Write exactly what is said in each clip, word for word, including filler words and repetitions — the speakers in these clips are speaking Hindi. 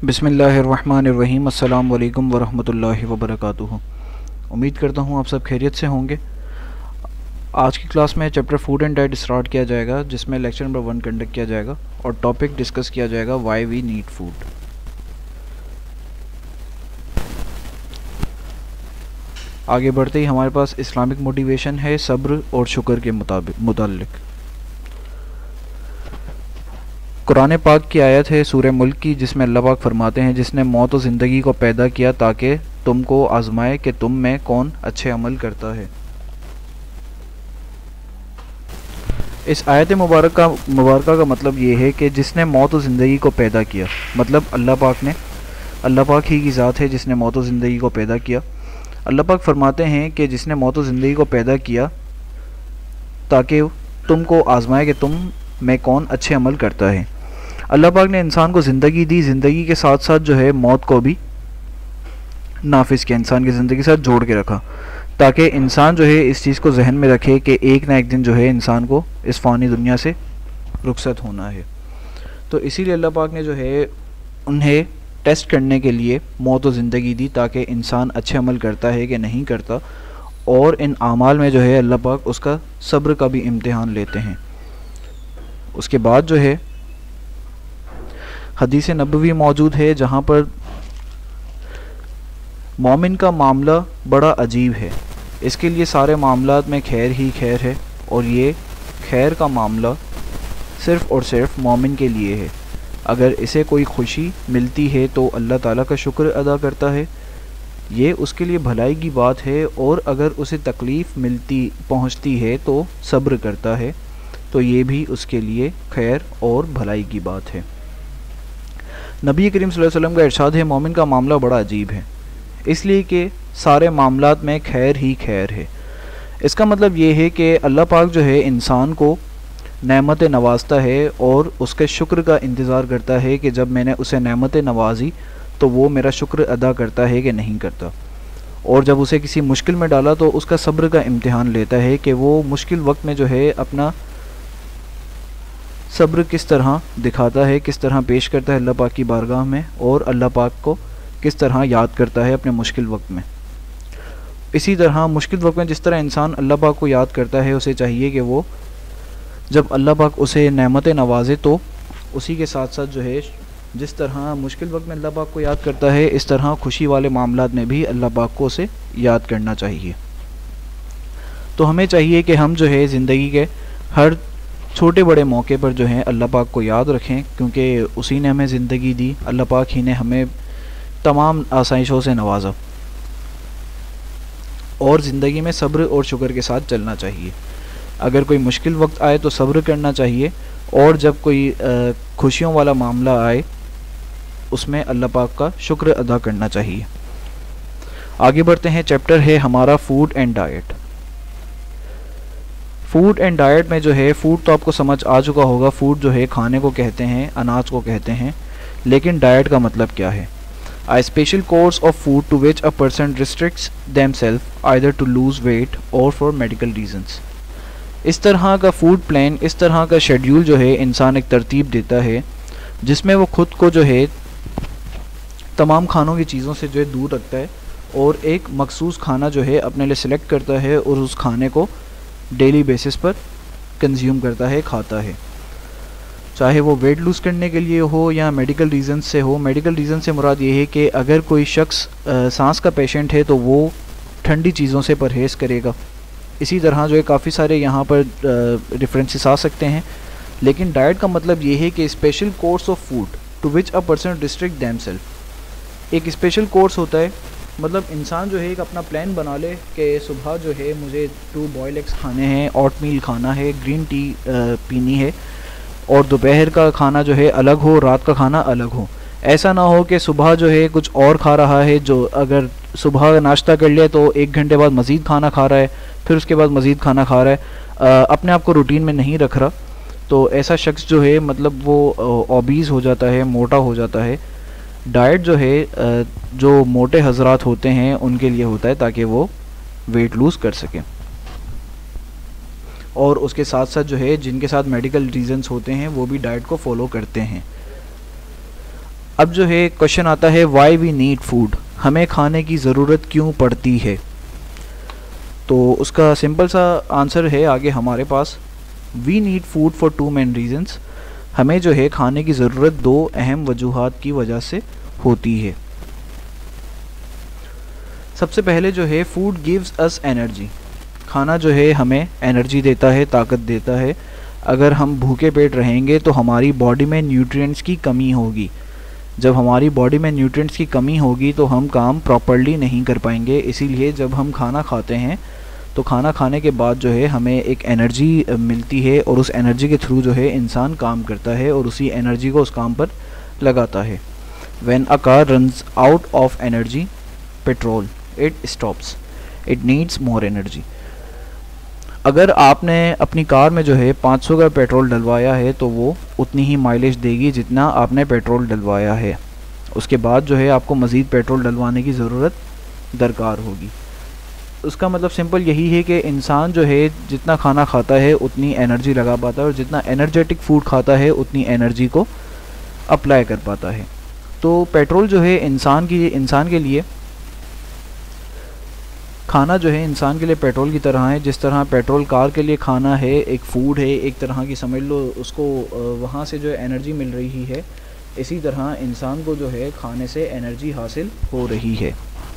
बिस्मिल्लाहिर्रहमानिर्रहीम। अस्सलाम वालेकुम वरहमतुल्लाहि वबरकातुहू। उम्मीद करता हूँ आप सब खैरियत से होंगे। आज की क्लास में chapter food and diet start किया जाएगा, जिसमें लेक्चर नंबर वन कंडक्ट किया जाएगा और टॉपिक डिस्कस किया जाएगा वाई वी नीड फूड। आगे बढ़ते ही हमारे पास इस्लामिक मोटिवेशन है सब्र और शुक्र के मुताबिक मुताल्लिक। कुरान पाक की आयत है सूरह मुल्क की, जिसमें अल्लाह पाक फरमाते हैं, जिसने मौत और ज़िंदगी को पैदा किया ताकि तुमको आजमाए कि तुम में कौन अच्छे अमल करता है। इस आयत मुबारक का मुबारक का मतलब ये है कि जिसने मौत और ज़िंदगी को पैदा किया, मतलब अल्लाह पाक ने, अल्लाह पाक ही की ज़ात है जिसने मौत और ज़िंदगी को पैदा किया। अल्लाह पाक फरमाते हैं कि जिसने मौत और ज़िंदगी को पैदा किया ताकि तुमको आजमाए कि तुम में कौन अच्छे अमल करता है। अल्लाह पाक ने इंसान को ज़िंदगी दी, ज़िंदगी के साथ साथ जो है मौत को भी नाफिज किया, इंसान की ज़िंदगी के साथ जोड़ के रखा, ताकि इंसान जो है इस चीज़ को जहन में रखे कि एक ना एक दिन जो है इंसान को इस फ़ानी दुनिया से रुखसत होना है। तो इसीलिए अल्लाह पाक ने जो है उन्हें टेस्ट करने के लिए मौत और ज़िंदगी दी, ताकि इंसान अच्छे अमल करता है कि नहीं करता, और इन आमाल में जो है अल्लाह पाक उसका सब्र का भी इम्तिहान लेते हैं। उसके बाद जो है हदीस नबवी मौजूद है, जहाँ पर मोमिन का मामला बड़ा अजीब है। इसके लिए सारे मामलात में खैर ही खैर है, और ये खैर का मामला सिर्फ़ और सिर्फ मोमिन के लिए है। अगर इसे कोई खुशी मिलती है तो अल्लाह ताला का शुक्र अदा करता है, ये उसके लिए भलाई की बात है, और अगर उसे तकलीफ़ मिलती पहुंचती है तो सब्र करता है, तो ये भी उसके लिए खैर और भलाई की बात है। नबी करीम सल्लल्लाहु अलैहि वसल्लम का इरशाद है, मोमिन का मामला बड़ा अजीब है, इसलिए कि सारे मामलात में खैर ही खैर है। इसका मतलब ये है कि अल्लाह पाक जो है इंसान को नेमत नवाजता है और उसके शुक्र का इंतज़ार करता है कि जब मैंने उसे नेमत नवाजी तो वो मेरा शुक्र अदा करता है कि नहीं करता, और जब उसे किसी मुश्किल में डाला तो उसका सब्र का इम्तिहान लेता है कि वो मुश्किल वक्त में जो है अपना सब्र किस तरह दिखाता है, किस तरह पेश करता है अल्लाह पाक की बारगाह में, और अल्लाह पाक को किस तरह याद करता है अपने मुश्किल वक्त में। इसी तरह मुश्किल वक्त में जिस तरह इंसान अल्लाह पाक को याद करता है, उसे चाहिए कि वो जब अल्लाह पाक उसे नेमत नवाजे तो उसी के साथ साथ जो है जिस तरह मुश्किल वक्त में अल्लाह पाक को याद करता है, इस तरह खुशी वाले मामलात में भी अल्लाह पाक को उसे याद करना चाहिए। तो हमें चाहिए कि हम जो है ज़िंदगी के हर छोटे बड़े मौके पर जो है अल्लाह पाक को याद रखें, क्योंकि उसी ने हमें ज़िंदगी दी, अल्लाह पाक ही ने हमें तमाम आसाइशों से नवाजा, और ज़िंदगी में सब्र और शुक्र के साथ चलना चाहिए। अगर कोई मुश्किल वक्त आए तो सब्र करना चाहिए, और जब कोई खुशियों वाला मामला आए उसमें अल्लाह पाक का शुक्र अदा करना चाहिए। आगे बढ़ते हैं, चैप्टर है हमारा food and diet. Food and diet में जो है, फूड तो आपको समझ आ चुका होगा, फूड जो है खाने को कहते हैं, अनाज को कहते हैं, लेकिन डाइट का मतलब क्या है? A special course of food to which a person restricts themselves either to lose weight or for medical reasons। इस तरह का फूड प्लान, इस तरह का शेड्यूल जो है इंसान एक तरतीब देता है, जिसमें वो खुद को जो है तमाम खानों की चीज़ों से जो है दूर रखता है, और एक मखसूस खाना जो है अपने लिए सिलेक्ट करता है, और उस खाने को डेली बेसिस पर कंज्यूम करता है, खाता है, चाहे वो वेट लूज़ करने के लिए हो या मेडिकल रीज़न से हो। मेडिकल रीज़न से मुराद ये है कि अगर कोई शख्स सांस का पेशेंट है तो वो ठंडी चीज़ों से परहेज़ करेगा। इसी तरह जो है काफ़ी सारे यहाँ पर डिफरेंसेस आ सकते हैं, लेकिन डाइट का मतलब ये है कि special course of food to which a person restrict themselves. एक स्पेशल कोर्स होता है, मतलब इंसान जो है एक अपना प्लान बना ले कि सुबह जो है मुझे टू बॉयल एग्स खाने हैं, ओट मील खाना है, ग्रीन टी पीनी है, और दोपहर का खाना जो है अलग हो, रात का खाना अलग हो। ऐसा ना हो कि सुबह जो है कुछ और खा रहा है, जो अगर सुबह नाश्ता कर लिया तो एक घंटे बाद मज़ीद खाना खा रहा है, फिर उसके बाद मज़ीद खाना खा रहा है, आ, अपने आप को रूटीन में नहीं रख रहा, तो ऐसा शख्स जो है मतलब वो ओबीज़ हो जाता है, मोटा हो जाता है। डाइट जो है जो मोटे हजरात होते हैं उनके लिए होता है, ताकि वो वेट लूज़ कर सकें, और उसके साथ साथ जो है जिनके साथ मेडिकल रीज़न्स होते हैं वो भी डाइट को फॉलो करते हैं। अब जो है क्वेश्चन आता है वाई वी नीड फूड, हमें खाने की ज़रूरत क्यों पड़ती है। तो उसका सिंपल सा आंसर है आगे हमारे पास, we need food for two main reasons, हमें जो है खाने की ज़रूरत दो अहम वजूहात की वजह से होती है। सबसे पहले जो है फूड गिव्स अस एनर्जी, खाना जो है हमें एनर्जी देता है, ताकत देता है। अगर हम भूखे पेट रहेंगे तो हमारी बॉडी में न्यूट्रिएंट्स की कमी होगी, जब हमारी बॉडी में न्यूट्रिएंट्स की कमी होगी तो हम काम प्रॉपर्ली नहीं कर पाएंगे। इसीलिए जब हम खाना खाते हैं तो खाना खाने के बाद जो है हमें एक एनर्जी मिलती है और उस एनर्जी के थ्रू जो है इंसान काम करता है और उसी एनर्जी को उस काम पर लगाता है। When a car runs out of energy, petrol, it stops. It needs more energy. अगर आपने अपनी कार में जो है पाँच सौ का पेट्रोल डलवाया है तो वो उतनी ही माइलेज देगी जितना आपने पेट्रोल डलवाया है। उसके बाद जो है आपको मज़ीद पेट्रोल डलवाने की ज़रूरत दरकार होगी। उसका मतलब सिंपल यही है कि इंसान जो है जितना खाना खाता है उतनी एनर्जी लगा पाता है और जितना एनर्जेटिक फूड खाता है उतनी एनर्जी को अप्लाई कर पाता है। तो पेट्रोल जो है इंसान की इंसान के लिए खाना जो है इंसान के लिए पेट्रोल की तरह है। जिस तरह पेट्रोल कार के लिए खाना है, एक फ़ूड है, एक तरह की समझ लो उसको वहाँ से जो है एनर्जी मिल रही है, इसी तरह इंसान को जो है खाने से एनर्जी हासिल हो रही है।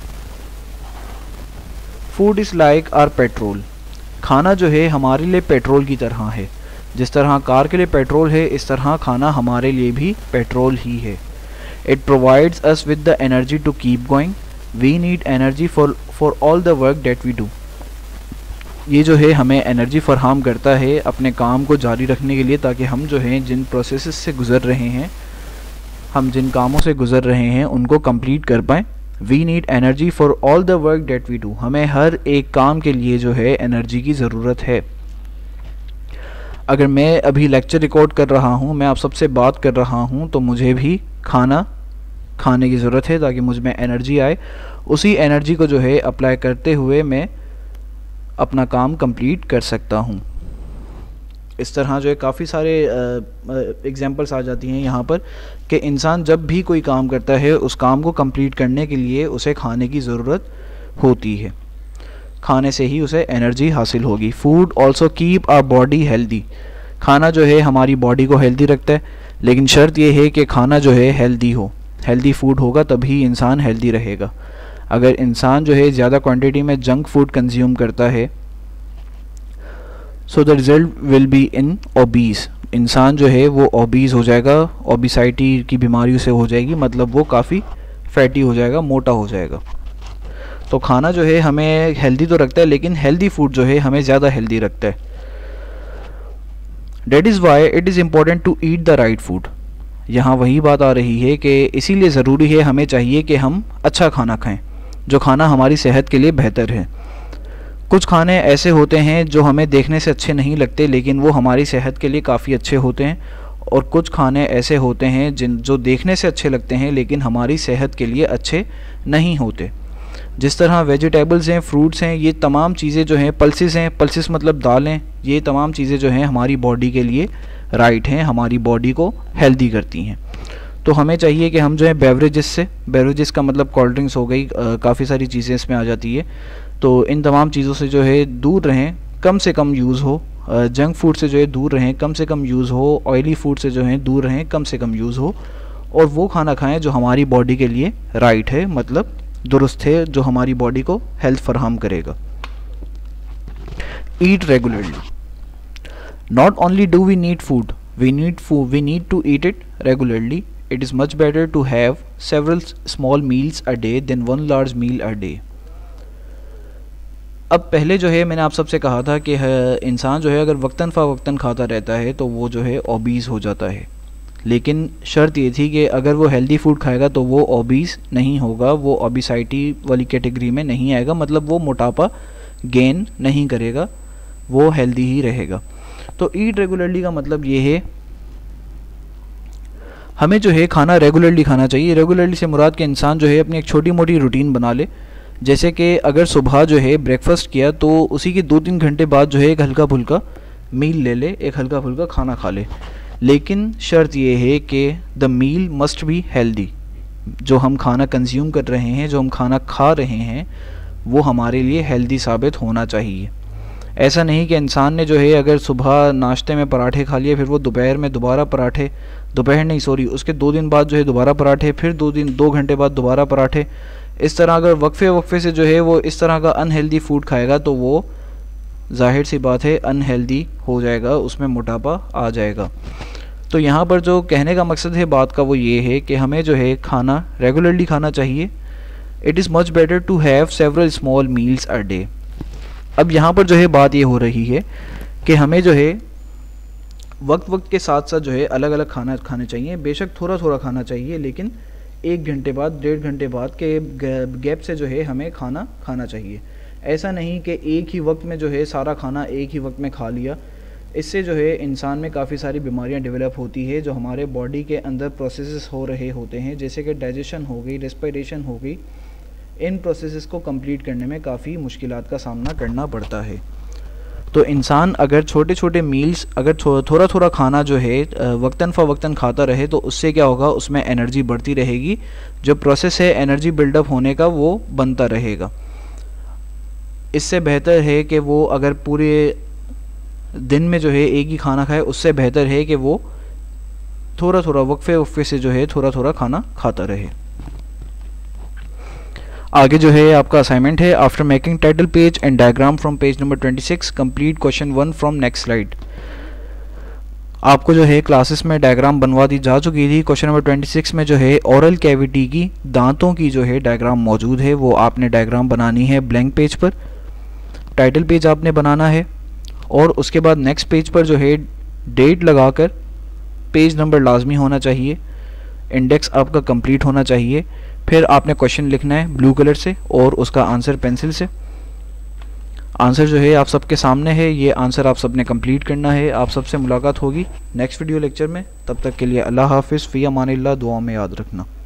Food is like our petrol, खाना जो है हमारे लिए पेट्रोल की तरह है। जिस तरह कार के लिए पेट्रोल है, इस तरह खाना हमारे लिए भी पेट्रोल ही है। It provides us with the energy to keep going, we need energy for for all the work that we do. ये जो है हमें एनर्जी फराहम करता है अपने काम को जारी रखने के लिए, ताकि हम जो हैं जिन प्रोसेस से गुज़र रहे हैं, हम जिन कामों से गुज़र रहे हैं उनको कंप्लीट कर पाएँ। We need energy for all the work that we do, हमें हर एक काम के लिए जो है एनर्जी की ज़रूरत है। अगर मैं अभी लेक्चर रिकॉर्ड कर रहा हूँ, मैं आप सबसे बात कर रहा हूँ, तो मुझे भी खाना खाने की ज़रूरत है ताकि मुझ में एनर्जी आए। उसी एनर्जी को जो है अप्लाई करते हुए मैं अपना काम कंप्लीट कर सकता हूँ। इस तरह जो है काफ़ी सारे एग्जांपल्स आ जाती हैं यहाँ पर कि इंसान जब भी कोई काम करता है उस काम को कंप्लीट करने के लिए उसे खाने की ज़रूरत होती है, खाने से ही उसे एनर्जी हासिल होगी। Food also keep our body healthy, खाना जो है हमारी बॉडी को हेल्दी रखता है, लेकिन शर्त यह है कि खाना जो है हेल्दी हो। हेल्दी फूड होगा तभी इंसान हेल्दी रहेगा। अगर इंसान जो है ज़्यादा क्वांटिटी में जंक फूड कंज्यूम करता है, so the result will be in obese, इंसान जो है वो ओबीस हो जाएगा, ओबिसाइटी की बीमारियों से हो जाएगी, मतलब वो काफ़ी फैटी हो जाएगा, मोटा हो जाएगा। तो खाना जो है हमें हेल्दी तो रखता है, लेकिन हेल्दी फूड जो है हमें ज़्यादा हेल्दी रखता है। That is why it is important to eat the right food, यहाँ वही बात आ रही है कि इसीलिए ज़रूरी है, हमें चाहिए कि हम अच्छा खाना खाएं, जो खाना हमारी सेहत के लिए बेहतर है। कुछ खाने ऐसे होते हैं जो हमें देखने से अच्छे नहीं लगते, लेकिन वो हमारी सेहत के लिए काफ़ी अच्छे होते हैं, और कुछ खाने ऐसे होते हैं जिन जो देखने से अच्छे लगते हैं लेकिन हमारी सेहत के लिए अच्छे नहीं होते। जिस तरह वेजिटेबल्स हैं, फ्रूट्स हैं, ये तमाम चीज़ें जो हैं, पल्सेस हैं, पल्सेस मतलब दालें, ये तमाम चीज़ें जो हैं हमारी बॉडी के लिए राइट हैं, हमारी बॉडी को हेल्दी करती हैं। तो हमें चाहिए कि हम जो है बेवरेजेस से, बेवरेजेस का मतलब कोल्ड ड्रिंक्स हो गई, काफ़ी सारी चीज़ें इसमें आ जाती है, तो इन तमाम चीज़ों से जो है दूर रहें, कम से कम यूज़ हो। जंक फूड से जो है दूर रहें, कम से कम यूज़ हो। ऑयली फूड से जो है दूर रहें, कम से कम यूज़ हो। और वो खाना खाएं जो हमारी बॉडी के लिए राइट है, मतलब दुरुस्त है, जो हमारी बॉडी को हेल्थ फराहम करेगा। Eat regularly, not only do we need food, we need food we need to eat it regularly. It is much better to have several small meals a day than one large meal a day. अब पहले जो है मैंने आप सबसे कहा था कि इंसान जो है अगर वक्तन फ़ा वक्तन खाता रहता है तो वो जो है ओबीस हो जाता है, लेकिन शर्त ये थी कि अगर वो हेल्दी फूड खाएगा तो वो ओबीस नहीं होगा, वो ओबिसाइटी वाली कैटेगरी में नहीं आएगा, मतलब वो मोटापा गेन नहीं करेगा, वो हेल्दी ही रहेगा। तो ईट रेगुलरली का मतलब ये है हमें जो है खाना रेगुलरली खाना चाहिए। रेगुलरली से मुराद के इंसान जो है अपनी एक छोटी मोटी रूटीन बना ले, जैसे कि अगर सुबह जो है ब्रेकफास्ट किया तो उसी के दो तीन घंटे बाद जो है एक हल्का फुल्का मील ले ले, एक हल्का फुल्का खाना खा ले। लेकिन शर्त ये है कि the meal must be healthy. जो हम खाना कंज्यूम कर रहे हैं, जो हम खाना खा रहे हैं, वो हमारे लिए हेल्दी साबित होना चाहिए। ऐसा नहीं कि इंसान ने जो है अगर सुबह नाश्ते में पराठे खा लिए, फिर वो दोपहर में दोबारा पराठे, दोपहर नहीं सॉरी उसके दो दिन बाद जो है दोबारा पराठे, फिर दो दिन दो घंटे बाद दोबारा पराठे, इस तरह अगर वक्फे वक्फे से जो है वो इस तरह का अनहेल्दी फूड खाएगा तो वो जाहिर सी बात है अनहेल्दी हो जाएगा, उसमें मोटापा आ जाएगा। तो यहाँ पर जो कहने का मकसद है बात का वो ये है कि हमें जो है खाना रेगुलरली खाना चाहिए। It is much better to have several small meals a day. अब यहाँ पर जो है बात ये हो रही है कि हमें जो है वक्त वक्त के साथ साथ जो है अलग अलग खाना खाने चाहिए। बेशक थोड़ा थोड़ा खाना चाहिए, लेकिन एक घंटे बाद, डेढ़ घंटे बाद के गैप से जो है हमें खाना खाना चाहिए। ऐसा नहीं कि एक ही वक्त में जो है सारा खाना एक ही वक्त में खा लिया। इससे जो है इंसान में काफ़ी सारी बीमारियां डेवलप होती है, जो हमारे बॉडी के अंदर प्रोसेसेस हो रहे होते हैं, जैसे कि डाइजेशन हो गई, रेस्पिरेशन हो गई। इन प्रोसेसेस को कंप्लीट करने में काफ़ी मुश्किलात का सामना करना पड़ता है। तो इंसान अगर छोटे छोटे मील्स, अगर थोड़ा थोड़ा खाना जो है वक्तन फ़वक्तन खाता रहे तो उससे क्या होगा, उसमें एनर्जी बढ़ती रहेगी। जो प्रोसेस है एनर्जी बिल्डअप होने का वो बनता रहेगा। इससे बेहतर है कि वो अगर पूरे दिन में जो है एक ही खाना खाए, उससे बेहतर है कि वो थोड़ा थोड़ा वक्फे वक्फे से जो है थोड़ा थोड़ा खाना खाता रहे। आगे जो है आपका असाइनमेंट है, after making title page and diagram from page number twenty six complete question one from next slide. आपको जो है क्लासेस में डायग्राम बनवा दी जा चुकी थी। क्वेश्चन नंबर ट्वेंटी सिक्स में जो है ओरल कैविटी की, दांतों की जो है डायग्राम मौजूद है, वो आपने डायग्राम बनानी है ब्लैंक पेज पर। टाइटल पेज आपने बनाना है और उसके बाद नेक्स्ट पेज पर जो है डेट लगाकर पेज नंबर लाजमी होना चाहिए, इंडेक्स आपका कंप्लीट होना चाहिए। फिर आपने क्वेश्चन लिखना है ब्लू कलर से और उसका आंसर पेंसिल से। आंसर जो है आप सबके सामने है, ये आंसर आप सबने कंप्लीट करना है। आप सबसे मुलाकात होगी नेक्स्ट वीडियो लेक्चर में। तब तक के लिए अल्लाह हाफिज़, फ़ी अमानिल्लाह, दुआ में याद रखना।